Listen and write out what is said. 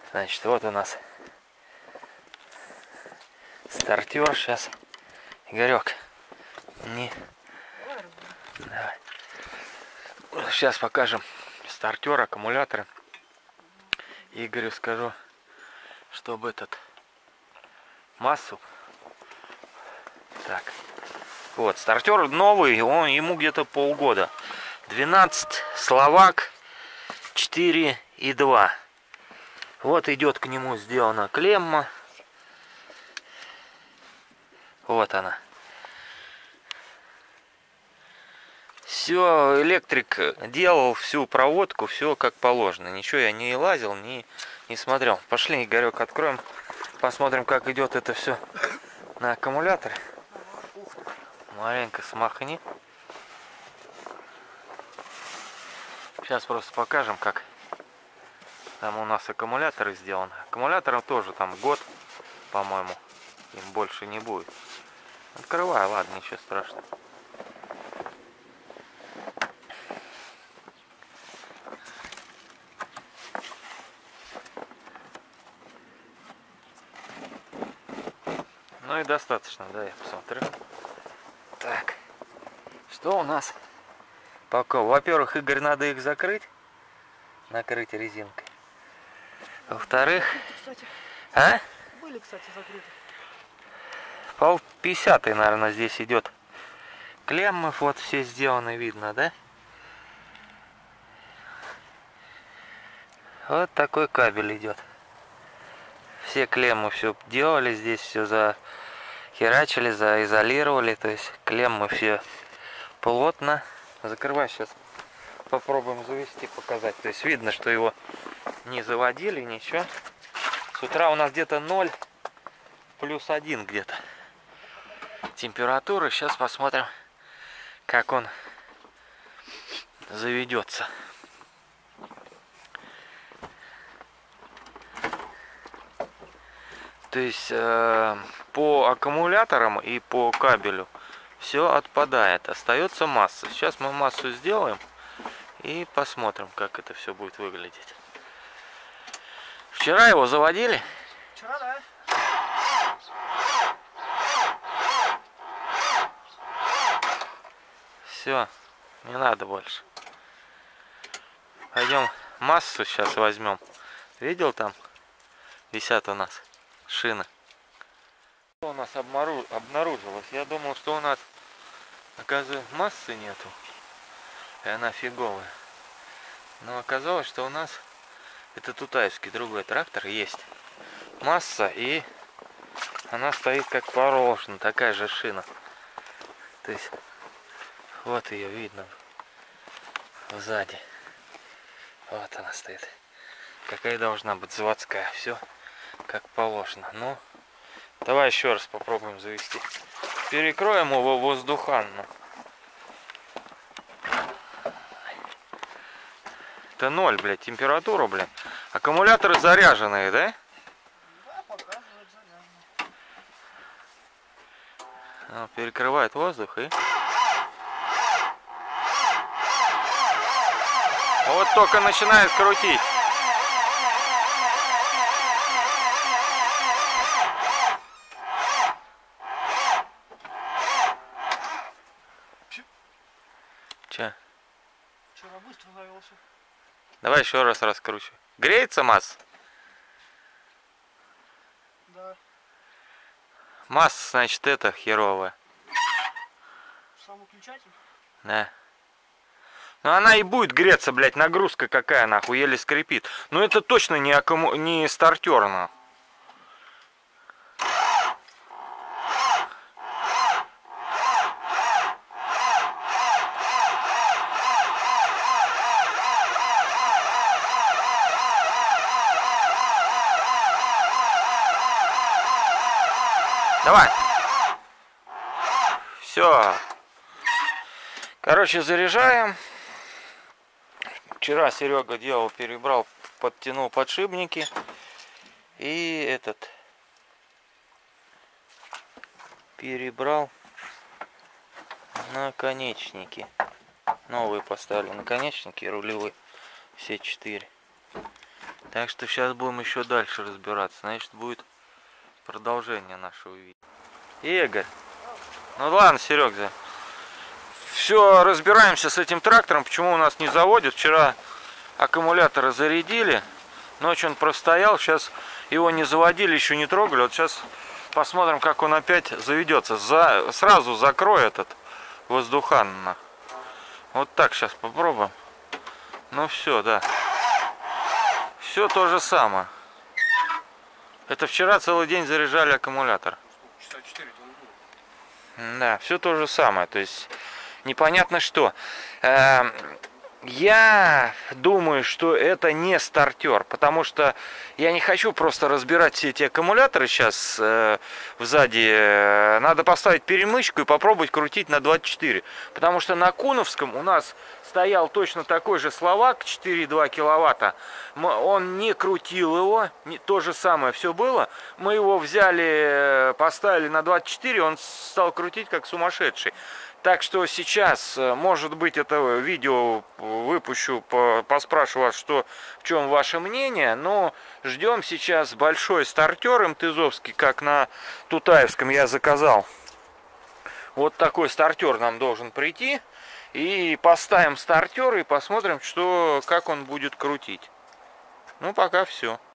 Значит, вот у нас стартер. Сейчас, Игорек, не... Давай. Сейчас покажем стартер, аккумуляторы. Игорю скажу, чтобы этот массу. Так. Вот, стартер новый, ему где-то полгода. 12 Словак 4,2. Вот идет к нему сделана клемма. Вот она. Все, электрик делал всю проводку, все как положено. Ничего я не лазил, не смотрел. Пошли, Игорек, откроем, посмотрим, как идет это все на аккумуляторе. Маленько смахни. Сейчас просто покажем, как там у нас аккумуляторы сделаны. Аккумуляторам тоже там год, по-моему, им больше не будет. Открывай, ладно, ничего страшного. Ну и достаточно, да, я посмотрю. Так, что у нас? Пока, во-первых, Игорь, надо их закрыть, накрыть резинкой. Во-вторых, а? Были, кстати, закрыты. Пол 50, наверное, здесь идет. Клеммы вот все сделаны, видно, да? Вот такой кабель идет. Все клеммы все делали, здесь все захерачили, заизолировали, то есть клеммы все плотно. Закрывай, сейчас попробуем завести, показать. То есть видно, что его не заводили, ничего. С утра у нас где-то 0 плюс 1 где-то температура. Сейчас посмотрим, как он заведется. То есть по аккумуляторам и по кабелю все отпадает. Остается масса. Сейчас мы массу сделаем и посмотрим, как это все будет выглядеть. Вчера его заводили? Вчера, да. Все, не надо больше. Пойдем массу сейчас возьмем. Видел, там висят у нас шины. Что у нас обнаружилось? Я думал, что у нас, оказывается, массы нету. И она фиговая. Но оказалось, что у нас это тутаевский другой трактор, есть масса, и она стоит как положено, такая же шина. То есть вот ее видно сзади. Вот она стоит. Какая должна быть заводская. Все как положено. Ну, давай еще раз попробуем завести. Перекроем его воздуханно. Это 0, блядь, температура, блядь. Аккумуляторы заряженные, да? Да, показывает заряжено. Перекрывает воздух и... Вот только начинает крутить. Че? Вчера быстро завелся. Давай еще раз раскручивай. Греется масса? Да. Масса, значит, это херовая. Сам выключатель? Да. Ну она и будет греться, блядь, нагрузка какая, нахуй, еле скрипит. Но это точно не стартер, нахуй. Давай. Все. Короче, заряжаем. Вчера Серега делал, перебрал, подтянул подшипники. И этот перебрал наконечники. Новые поставили наконечники рулевые. Все 4. Так что сейчас будем еще дальше разбираться. Значит, будет продолжение нашего видео. Игорь. Ну ладно, Серега. Все, разбираемся с этим трактором. Почему у нас не заводит? Вчера аккумуляторы зарядили. Ночью он простоял. Сейчас его не заводили, еще не трогали. Вот сейчас посмотрим, как он опять заведется. Сразу закрой этот воздухан. Вот так сейчас попробуем. Ну все, да. Все то же самое. Это вчера целый день заряжали аккумулятор. Часа 4 он был. Да, все то же самое. То есть непонятно что. Я думаю, что это не стартер, потому что я не хочу просто разбирать все эти аккумуляторы сейчас сзади. Надо поставить перемычку и попробовать крутить на 24. Потому что на Куновском у нас стоял точно такой же Словак 4,2 киловатта. Он не крутил его, то же самое все было. Мы его взяли, поставили на 24, он стал крутить как сумасшедший. Так что сейчас, может быть, это видео выпущу, поспрашиваю вас, в чем ваше мнение. Но ждем сейчас большой стартер МТЗовский, как на Тутаевском я заказал. Вот такой стартер нам должен прийти. И поставим стартер и посмотрим, как он будет крутить. Ну, пока все.